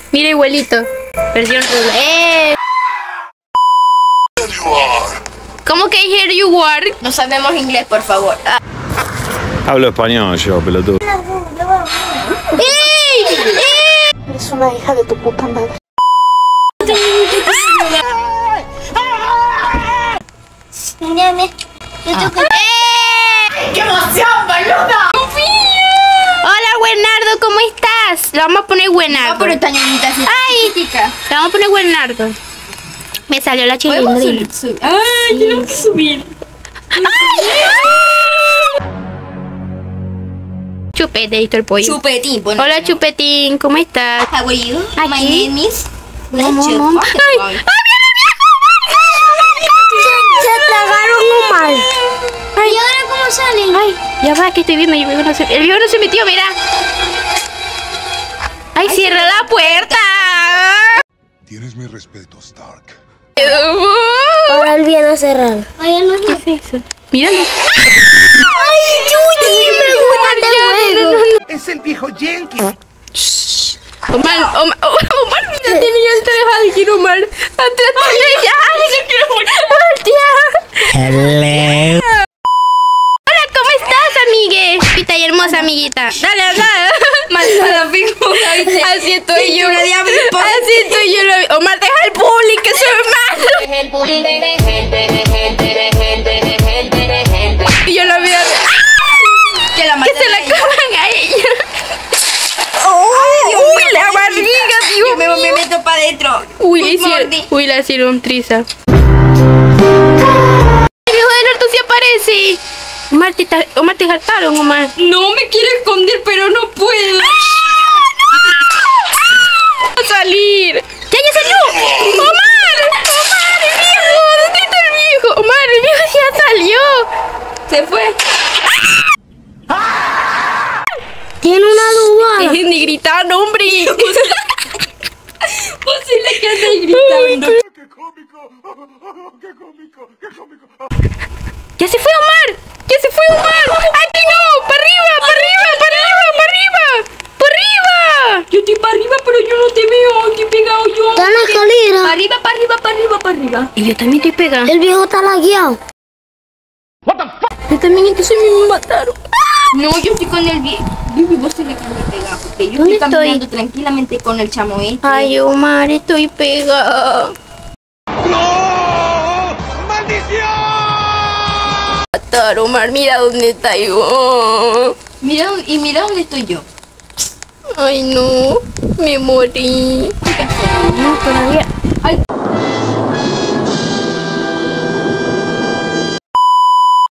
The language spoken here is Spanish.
Mira, igualito. Versión ruda. ¿Cómo que here you are? No sabemos inglés, por favor. Hablo español yo, pelotudo. Eres una hija de tu puta madre. ¡Qué emoción, boluda! Hola, Buenardo, ¿cómo estás? Le vamos a poner Buenardo. No, pero esta ñoñita así chiquitica. Le vamos a poner Buenardo. Me salió la chilindrina. Ay, tengo que subir. Chupete, el pollo. Chupetín, bueno. Hola, Chupetín, ¿cómo estás? How are you? Aquí. My name is... Mom. Ay, Se tragaron un mal. ¿y ahora cómo salen? Ay, ya va, que estoy viendo. El viejo no se metió, mira. Ay, cierra la puerta. Tienes mi respeto, Stark. Ahora él viene a cerrar. Ay, no es ¿Qué es eso? Míralo. ¡Ay, Judy! ¡Me gusta el juego! Es el viejo Jenkins. Omar, mira, tenía el teléfono de alguien, Omar. Atrás tuyo ya. Hello. Hola, ¿cómo estás, amigue? Pita y hermosa amiguita. Dale, habla. Malvada figura, ¿viste? Así estoy yo. Una diablo. Así estoy yo. Omar, deja el público, eso es malo. Y yo la vi. Que la Que se la coman a ella. Dios Uy, mío, la barriga, Yo tío. me meto para adentro. Uy, la hicieron triza. El viejo del orto se aparece. Omar, te saltaron, Omar. No me quiero esconder, pero no puedo. Va a salir. ¡Ya salió! ¡Omar! ¡El viejo! ¿Dónde está el viejo? Omar, el viejo ya salió. Se fue. Tiene una duda. Ni gritar, hombre. Posible que andes gritando. ¡Qué cómico! ¡Qué cómico! ¡Qué cómico! ¡Ya se fue, Omar! ¡Ya se fue, Omar! ¡Aquí no! ¡Para arriba! ¡Para arriba! ¡Para arriba! ¡Para arriba! ¡Para arriba! Yo estoy para arriba, pero yo no te veo. Estoy pegado yo. Está en la escalera. Para arriba, para arriba, para arriba, para arriba. Y yo también estoy pegada. El viejo está lagueado. Yo también, entonces me mataron. No, yo estoy con el viejo. Yo vivo se le quedé pegado. Porque yo ¿Dónde estoy caminando estoy? tranquilamente con el chamo este. Ay, Omar, estoy pegada. ¡No! ¡Maldición! Matar, Omar, mira dónde está yo. Mira, y mira dónde estoy yo. Ay, no. Me morí. No, todavía.